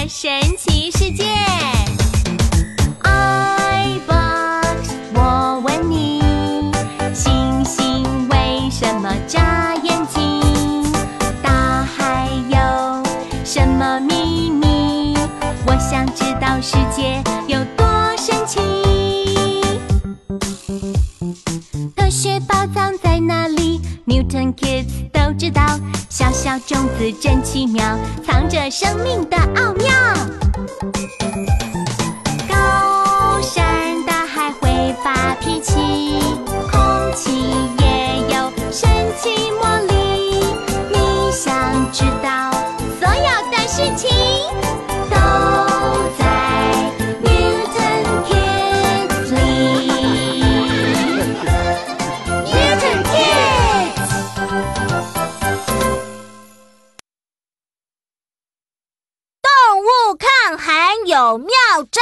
神奇世界。iBox， 我问你，星星为什么眨眼睛？大海有什么秘密？我想知道世界有多神奇。科学宝藏在哪里？ Newton Kids 都知道，小小种子真奇妙，藏着生命的奥妙。高山大海会发脾气，空气也有神奇魔力。你想知道所有的事情，都在 Newton Kids 里。Newton Kids。 动物抗寒有妙招。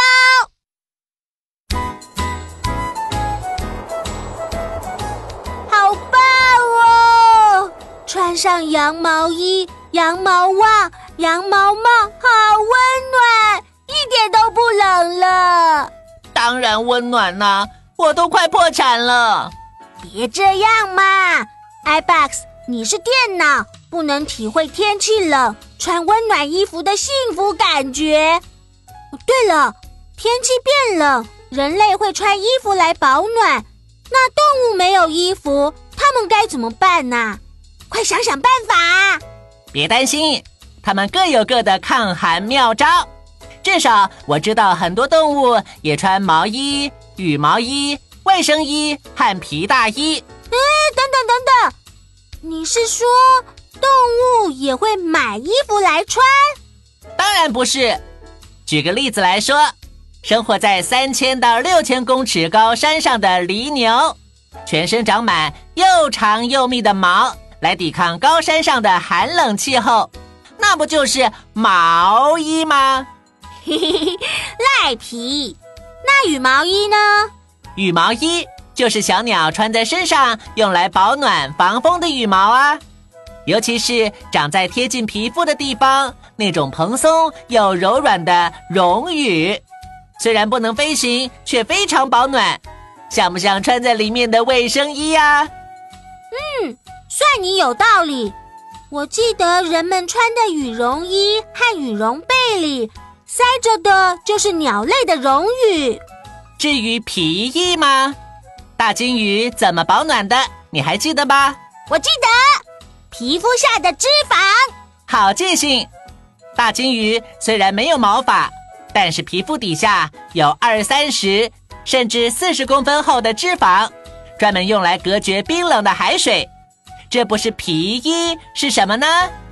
好棒哦！穿上羊毛衣、羊毛袜、羊毛帽，好温暖，一点都不冷了。 当然温暖啦，我都快破产了。 别这样嘛 ，iBox， 你是电脑，不能体会天气冷穿温暖衣服的幸福感觉。对了，天气变冷，人类会穿衣服来保暖。那动物没有衣服，它们该怎么办呢？快想想办法！ 别担心，它们各有各的抗寒妙招。至少我知道很多动物也穿毛衣、羽毛衣、卫生衣和皮大衣。 等等，你是说动物也会买衣服来穿？ 当然不是。举个例子来说，生活在3000到6000公尺高山上的犁牛，全身长满又长又密的毛，来抵抗高山上的寒冷气候，那不就是毛衣吗？ 嘿嘿嘿，赖皮。那羽毛衣呢？ 羽毛衣就是小鸟穿在身上用来保暖防风的羽毛啊，尤其是长在贴近皮肤的地方，那种蓬松又柔软的绒羽，虽然不能飞行，却非常保暖。像不像穿在里面的卫生衣啊？ 算你有道理。我记得人们穿的羽绒衣和羽绒被里塞着的就是鸟类的绒羽。 至于皮衣吗？大金鱼怎么保暖的？你还记得吧？ 我记得，皮肤下的脂肪。 好记性。大金鱼虽然没有毛发，但是皮肤底下有20-30甚至40公分厚的脂肪，专门用来隔绝冰冷的海水。这不是皮衣是什么呢？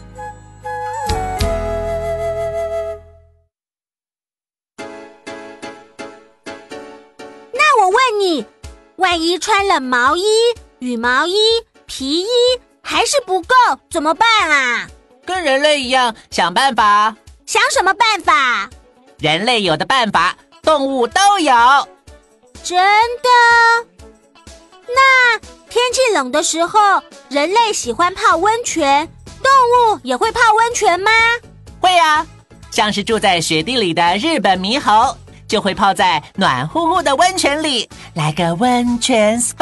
那我问你，万一穿了毛衣、羽毛衣、皮衣还是不够，怎么办啊？ 跟人类一样想办法。 想什么办法？ 人类有的办法，动物都有。 真的？那天气冷的时候，人类喜欢泡温泉，动物也会泡温泉吗？ 会啊，像是住在雪地里的日本猕猴，就会泡在暖乎乎的温泉里，来个温泉 SPA。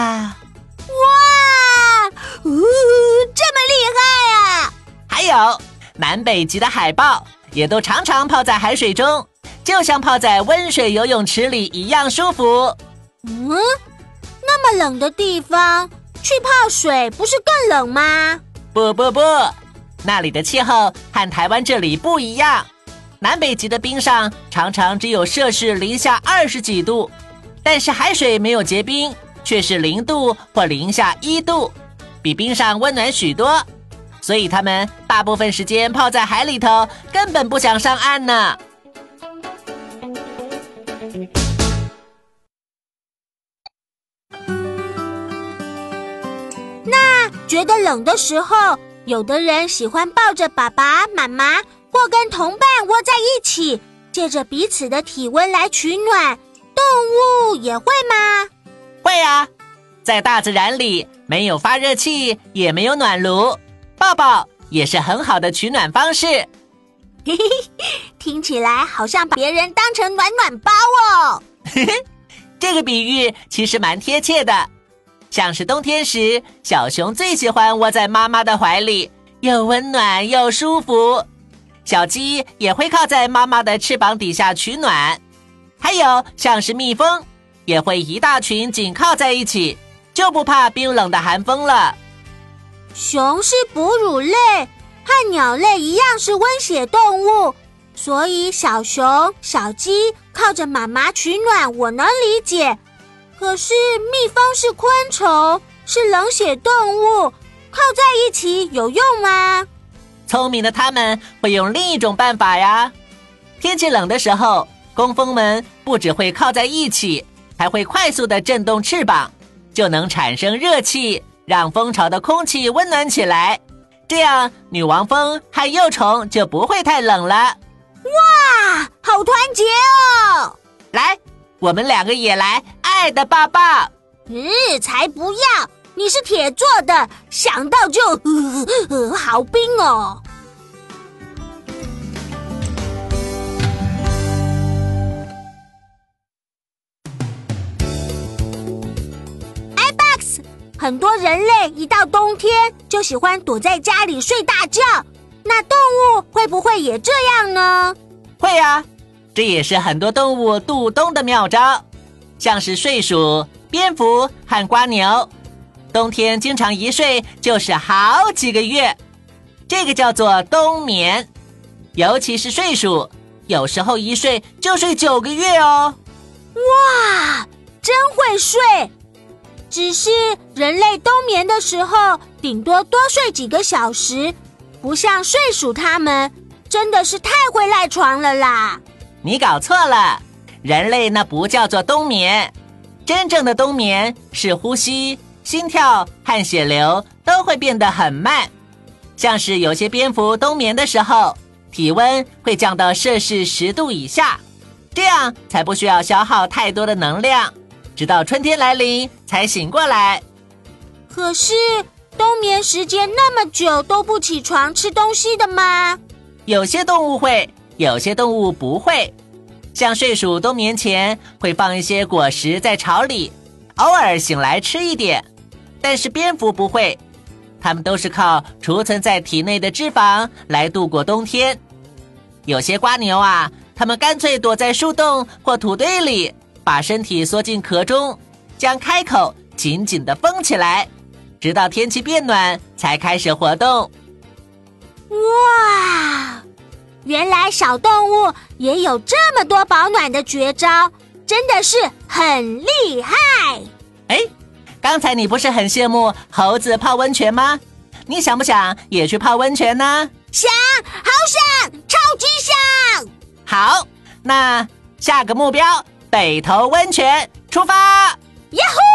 哇，这么厉害啊！ 还有南北极的海豹也都常常泡在海水中，就像泡在温水游泳池里一样舒服。 那么冷的地方去泡水不是更冷吗？ 不，那里的气候和台湾这里不一样。南北极的冰上常常只有-20几度，但是海水没有结冰，却是0度或-1度，比冰上温暖许多。所以他们大部分时间泡在海里头，根本不想上岸呢。 那觉得冷的时候，有的人喜欢抱着爸爸妈妈或跟同伴窝在一起，借着彼此的体温来取暖。动物也会吗？ 会啊，在大自然里没有发热器，也没有暖炉，抱抱也是很好的取暖方式。 嘿嘿，听起来好像把别人当成暖暖包哦。 这个比喻其实蛮贴切的，像是冬天时，小熊最喜欢窝在妈妈的怀里，又温暖又舒服。小鸡也会靠在妈妈的翅膀底下取暖，还有像是蜜蜂，也会一大群紧靠在一起，就不怕冰冷的寒风了。 熊是哺乳类，和鸟类一样是温血动物，所以小熊、小鸡靠着妈妈取暖，我能理解。可是蜜蜂是昆虫，是冷血动物，靠在一起有用吗？ 聪明的它们会用另一种办法呀。天气冷的时候，工蜂们不只会靠在一起，还会快速地震动翅膀，就能产生热气，让蜂巢的空气温暖起来。这样，女王蜂和幼虫就不会太冷了。 哇，好团结哦！ 来，我们两个也来爱的抱抱。 才不要！你是铁做的，想到就好冰哦。iBox， 很多人类一到冬天就喜欢躲在家里睡大觉，那动物会不会也这样呢？ 会啊，这也是很多动物度冬的妙招，像是睡鼠、蝙蝠和蝸牛，冬天经常一睡就是好几个月，这个叫做冬眠。尤其是睡鼠，有时候一睡就睡9个月哦。 哇，真会睡！只是人类冬眠的时候，顶多多睡几个小时，不像睡鼠它们，真的是太会赖床了啦。 你搞错了，人类那不叫做冬眠，真正的冬眠是呼吸、心跳和血流都会变得很慢，像是有些蝙蝠冬眠的时候，体温会降到摄氏10度以下，这样才不需要消耗太多的能量，直到春天来临才醒过来。 可是冬眠时间那么久都不起床吃东西的吗？ 有些动物会，有些动物不会。像睡鼠冬眠前会放一些果实在巢里，偶尔醒来吃一点，但是蝙蝠不会，它们都是靠储存在体内的脂肪来度过冬天。有些蝸牛啊，它们干脆躲在树洞或土堆里，把身体缩进壳中，将开口紧紧地封起来，直到天气变暖才开始活动。 哇，原来小动物也有这么多保暖的绝招，真的是很厉害。 刚才你不是很羡慕猴子泡温泉吗？你想不想也去泡温泉呢？ 想，好想，超级想。 好，那下个目标北投温泉出发。 呀呼！